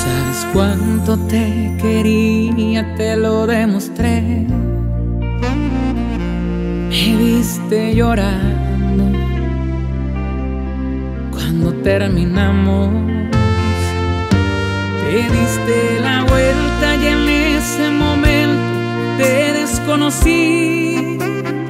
Sabes cuánto te quería, te lo demostré. Me viste llorando cuando terminamos. Te diste la vuelta y en ese momento te desconocí.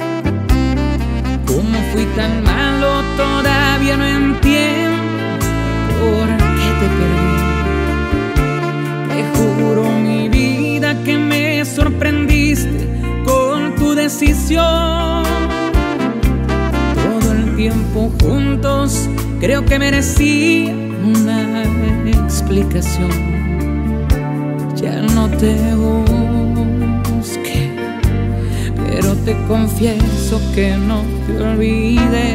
¿Cómo fui tan malo? Todavía no entiendo por qué te perdí. Te juro mi vida que me sorprendiste con tu decisión. Todo el tiempo juntos creo que merecía una explicación. Ya no te busqué, pero te confieso que no te olvidé.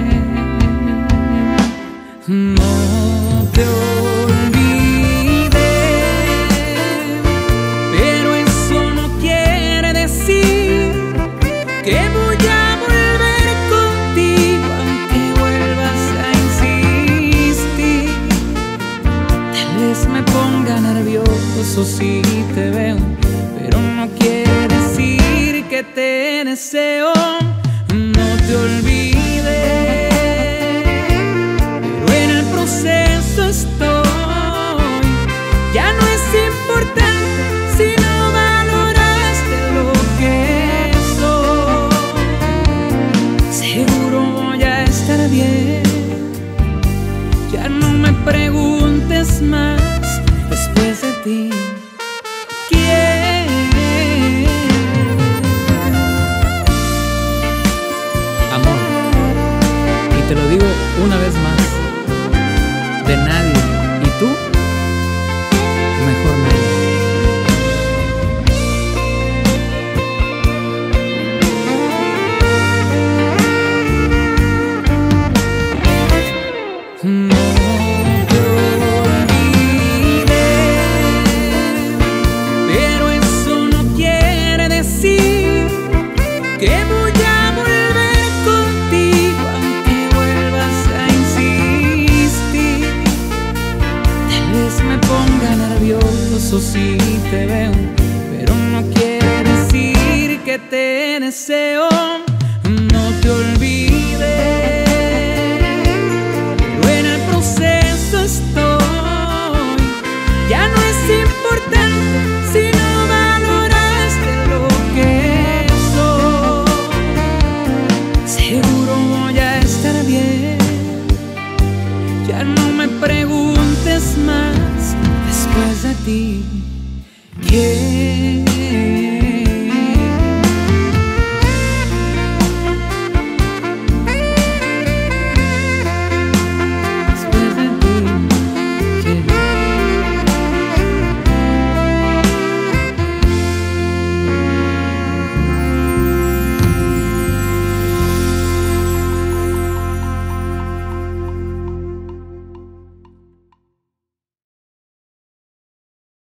No te olvidé, pero eso no quiere decir que voy a volver contigo, aunque vuelvas a insistir. Tal vez me ponga nervioso si te veo, pero no quiere decir que te deseo. No te olvides, pero en el proceso estoy. Ya no es importante si no valoraste lo que soy. Seguro voy a estar bien. Ya no me preguntes más después de ti. Amor, y te lo digo una vez más, de nadie, y tú, mejor nadie. No te olvidé, pero eso no quiere decir que voy a volver contigo, aunque vuelvas a insistir. Tal vez me ponga nervioso si te veo, pero no quiere decir que te deseo. No te olvides, pero en el proceso estoy. Ya no es importante si no valoraste lo que soy. Seguro voy a estar bien. Ya no me preguntes más después de ti. ¿Qué